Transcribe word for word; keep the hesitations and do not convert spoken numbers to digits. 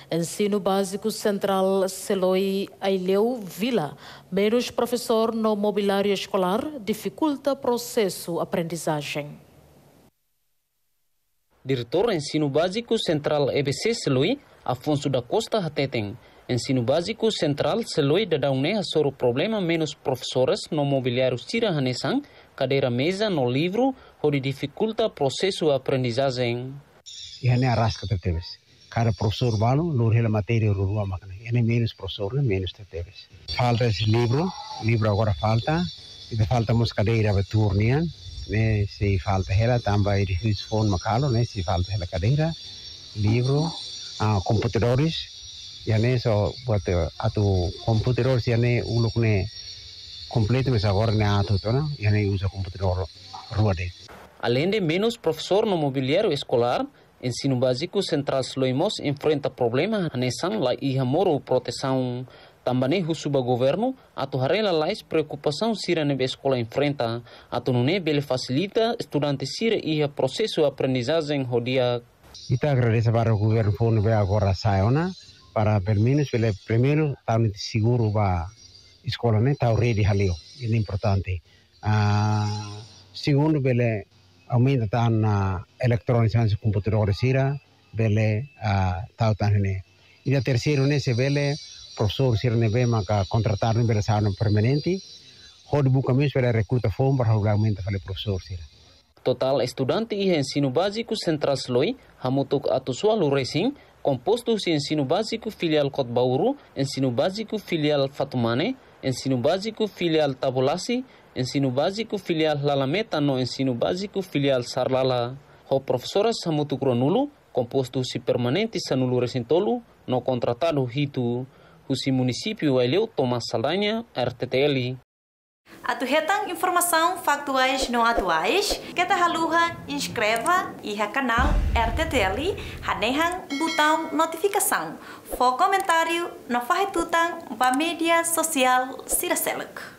Ensino Básico Central Seloi Aileu Vila, menos professor no mobiliário escolar, dificulta processo aprendizagem. Diretor Ensino Básico Central E B C Seloi, Afonso da Costa Hateteng. Ensino Básico Central Seloi dadaune soro problema menos professores no mobiliário Sira Hanesang, cadeira mesa no livro, onde dificulta processo aprendizagem. Ini aras que tertebes. Cada professor balu, lor hela matéria rua makna. Ini menos professor, menos tertebes. Falta esse livro, livro agora falta. E falta mos cadeira beturnian. Ne se falta hela tamba e phone makalo, ne se falta hela cadeira, livro, ah, computadores. Yani so buat atu computadores yani uluk ne completo mas agora ne atu tona yani usa computador rua de. Além de menos professor no mobiliário escolar, Ensino Básico Central Sloimos enfrenta problema hanesan la iha moro proteção. Também o subgoverno atu harela lais preocupação sira nebe escola enfrenta atu nune bele facilita estudante sira iha processo aprendizagem rodia. Kita agradece para o governo fono be agora saiona para pelo menos pelo primeiro tahun seguro ba escola né tá ready halio. Isso é importante. Ah, segundo bele aumenta tá na eletronização do computador sira bele ah tá tá né. E a terceiro né se bele professor sira ne be maka contratar ne bele sauna permanente. Hod buka mes bele recruta form para aumenta fale professor sira. Total estudante e ensino básico Central Seloi hamutuk atusualu racing composto de ensino básico filial Kotbauru, ensino básico filial Fatumane, ensino básico filial Tabulasi, ensino básico filial Lalameta no ensino básico filial Sarlala. O professoras hamutuk ronulu composto de permanente sanulu recintolu no contratado hitu. O município Aileu Thomas Saldanha, R T T L. Atu hetang informação factuais não atuais, que ta haluha inscreva e ha canal R T T L, hanehang botão notificação, for comentário no farretutang ba mídia social Siraseluk.